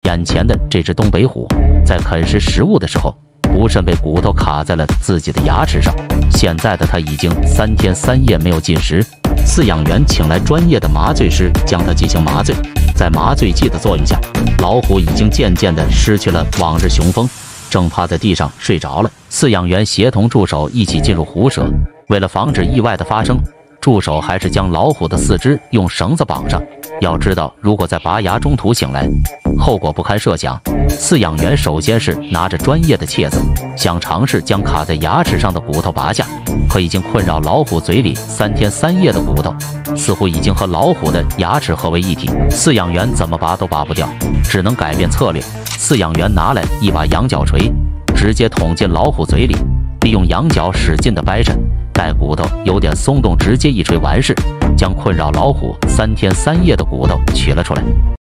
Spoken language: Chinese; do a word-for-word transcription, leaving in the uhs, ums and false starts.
眼前的这只东北虎在啃食食物的时候，不慎被骨头卡在了自己的牙齿上。现在的它已经三天三夜没有进食，饲养员请来专业的麻醉师将它进行麻醉。在麻醉剂的作用下，老虎已经渐渐地失去了往日雄风，正趴在地上睡着了。饲养员协同助手一起进入虎舍，为了防止意外的发生，助手还是将老虎的四肢用绳子绑上。要知道，如果在拔牙中途醒来，后果不堪设想。饲养员首先是拿着专业的钳子，想尝试将卡在牙齿上的骨头拔下，可已经困扰老虎嘴里三天三夜的骨头，似乎已经和老虎的牙齿合为一体。饲养员怎么拔都拔不掉，只能改变策略。饲养员拿来一把羊角锤，直接捅进老虎嘴里，利用羊角使劲的掰扯，待骨头有点松动，直接一锤完事，将困扰老虎三天三夜的骨头取了出来。